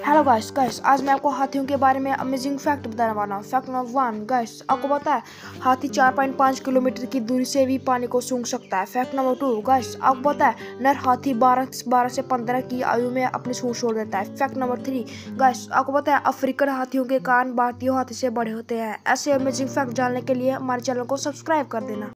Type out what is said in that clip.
Hello guys guys आज मैं आपको हाथियों के बारे में अमेजिंग फैक्ट बताने वाला हूँ। फैक्ट नंबर 1 गाइस, आपको पता है हाथी 4.5 किलोमीटर की दूरी से भी पानी को सूंघ सकता है। फैक्ट नंबर 2 गाइस, आपको पता है नर हाथी 12 से 15 की आयु में अपनी सूंड छोड़ देता है। फैक्ट नंबर 3 गाइस, आपको पता है अफ्रीकन हाथियों के कान भारतीय हाथी से बड़े होते हैं। ऐसे अमेजिंग फैक्ट जानने के लिए हमारे चैनल को सब्सक्राइब कर देना।